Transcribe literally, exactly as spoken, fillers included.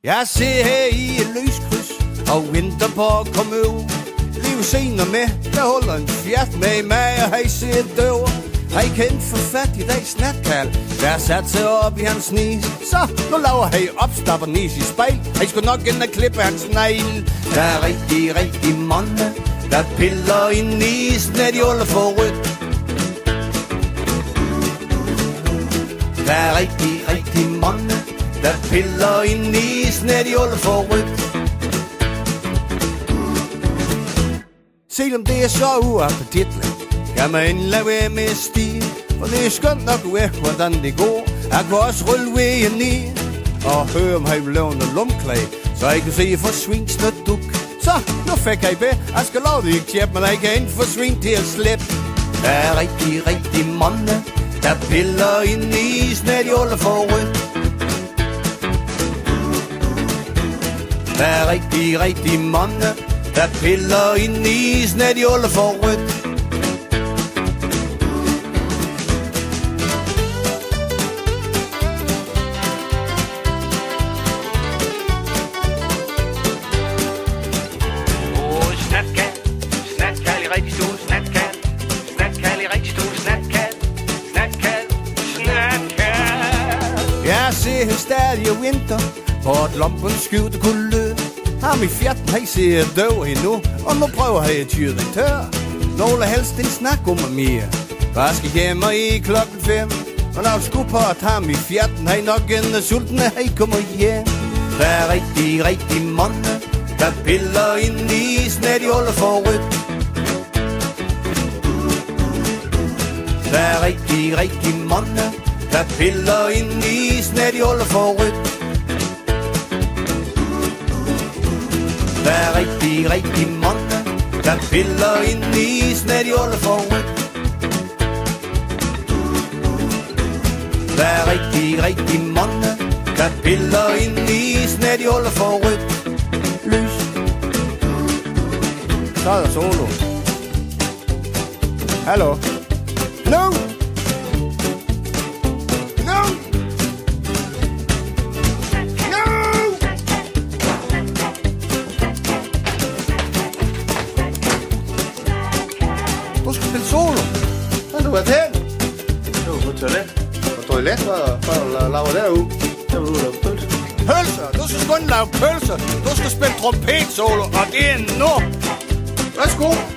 Jeg ser her i et lyskryds og venter på at komme over. Liv senere med, der holder en fjert med i mag, og hej ser døver. Hej kendt for fat i dag snatkald, der sat sig op i hans nis. Så nu laver hej opstapper nis i spejl. Hej skulle nok ind og klippe hans negl. Der er rigtig, rigtig mange, der piller i nisen, når de holder for rødt. Der er rigtig, rigtig mange, der piller i nisen, når de holder for rødt. Selvom det er så uappetitligt, kan man endelig være med stil. For det er skønt nok ved, hvordan det går. Jeg kan også rulle vejen ned og høre om han vil lave noget lumklag, så jeg kan se for svinsnet duk. Så nu fik jeg be, jeg skal love det ikke tjep, men jeg kan ikke få svin til at slippe. Der er rigtig, rigtig mange, der piller i nisen, når de holder for rødt. Der er rigtig, rigtig mange, der piller i nisen, når de holder for rødt. Jeg ser her stadig og vinter på et lompens skjute kulør. Ham i fjerten, han ser døv endnu, og nu prøver han at tyre den tør. Nogle helst en snak om mig mere, for jeg skal hjem i klokken fem. Og når jeg skulle på at ham i fjerten, han nok en sulten, at han kommer hjem. Der er rigtig, rigtig mange, der piller i nisen, når de holder for rødt. Der er rigtig, rigtig mange, der piller i nisen, når de holder for rødt. Der er rigtig, rigtig mange, der piller i nisen, når de holder for rødt. Der er rigtig, rigtig mange, der piller i nisen, når de holder for rødt. Lys. Så er der solo. Hallo. No! Du skal spille solo. Hvad har du været hen? Jeg var på toilet. På toilet? Hvad laver du derude? Jeg var ude og lave pølser. Pølser? Du skal kun lave pølser. Du skal spille trompet solo, og det er nu. Værsgo.